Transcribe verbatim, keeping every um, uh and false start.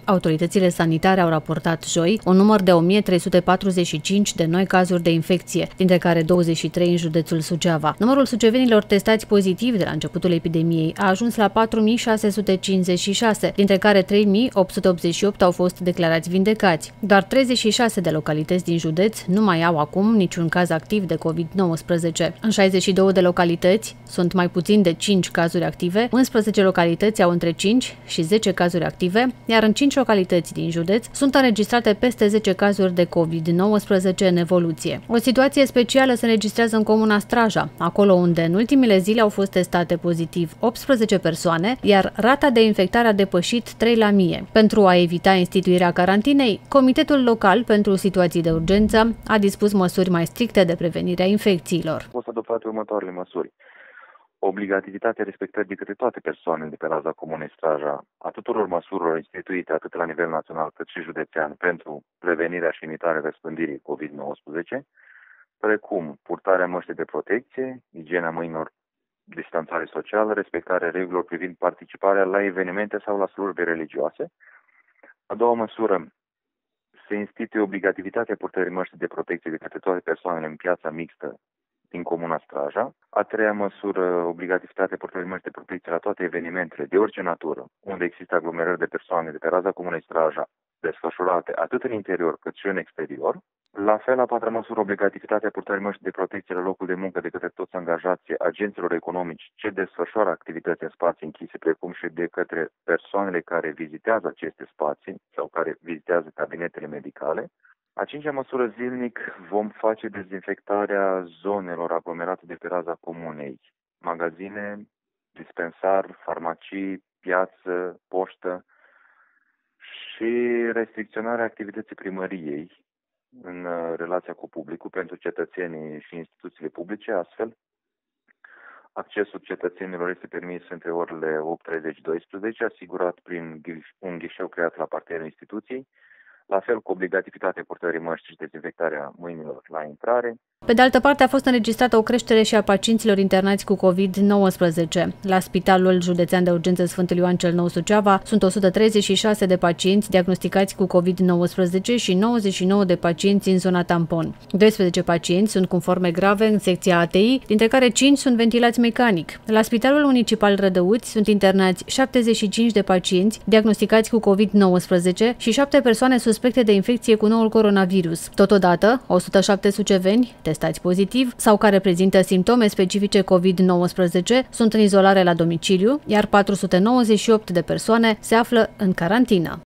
Autoritățile sanitare au raportat joi un număr de o mie trei sute patruzeci și cinci de noi cazuri de infecție, dintre care douăzeci și trei în județul Suceava. Numărul sucevenilor testați pozitiv de la începutul epidemiei a ajuns la patru mii șase sute cincizeci și șase, dintre care trei mii opt sute optzeci și opt au fost declarați vindecați. Doar treizeci și șase de localități din județ nu mai au acum niciun caz activ de COVID nouăsprezece. În șaizeci și două de localități sunt mai puțin de cinci cazuri active, unsprezece localități au între cinci și zece cazuri active, iar în cinci localități din județ sunt înregistrate peste zece cazuri de COVID nouăsprezece în evoluție. O situație specială se înregistrează în comuna Straja, acolo unde în ultimele zile au fost testate pozitiv optsprezece persoane, iar rata de infectare a depășit trei la mie. Pentru a evita instituirea carantinei, Comitetul Local pentru Situații de Urgență a dispus măsuri mai stricte de prevenire a infecțiilor. Au fost adoptate următoarele măsuri. Obligativitatea respectării de către toate persoanele de pe raza comunei Straja a tuturor măsurilor instituite atât la nivel național cât și județean pentru prevenirea și limitarea răspândirii COVID nouăsprezece, precum purtarea măștii de protecție, igiena mâinilor, distanțare socială, respectarea regulilor privind participarea la evenimente sau la slujbe religioase. A doua măsură, se instituie obligativitatea purtării măștii de protecție de către toate persoanele în piața mixtă din comuna Straja. A treia măsură, obligativitatea purtării măștii de protecție la toate evenimentele de orice natură, unde există aglomerări de persoane de pe raza comunei Straja, desfășurate atât în interior cât și în exterior. La fel, a patra măsură, obligativitatea purtării măștii de protecție la locul de muncă de către toți angajații agenților economici ce desfășoară activități în spații închise, precum și de către persoanele care vizitează aceste spații sau care vizitează cabinetele medicale. A cincea măsură, zilnic vom face dezinfectarea zonelor aglomerate de pe raza comunei, magazine, dispensar, farmacii, piață, poștă și restricționarea activității primăriei în relația cu publicul pentru cetățenii și instituțiile publice. Astfel, accesul cetățenilor este permis între orele opt treizeci - douăsprezece, asigurat prin un ghișeu creat la parterul instituției, la fel cu obligativitatea purtării măștii și dezinfectarea mâinilor la intrare. Pe de altă parte, a fost înregistrată o creștere și a pacienților internați cu COVID nouăsprezece. La Spitalul Județean de Urgență Sfântul Ioan cel Nou Suceava sunt o sută treizeci și șase de pacienți diagnosticați cu COVID nouăsprezece și nouăzeci și nouă de pacienți în zona tampon. doisprezece pacienți sunt cu forme grave în secția A T I, dintre care cinci sunt ventilați mecanic. La Spitalul Municipal Rădăuți sunt internați șaptezeci și cinci de pacienți diagnosticați cu COVID nouăsprezece și șapte persoane suspecte de infecție cu noul coronavirus. Totodată, o sută șapte suceveni testați pozitiv sau care prezintă simptome specifice COVID nouăsprezece sunt în izolare la domiciliu, iar patru sute nouăzeci și opt de persoane se află în carantină.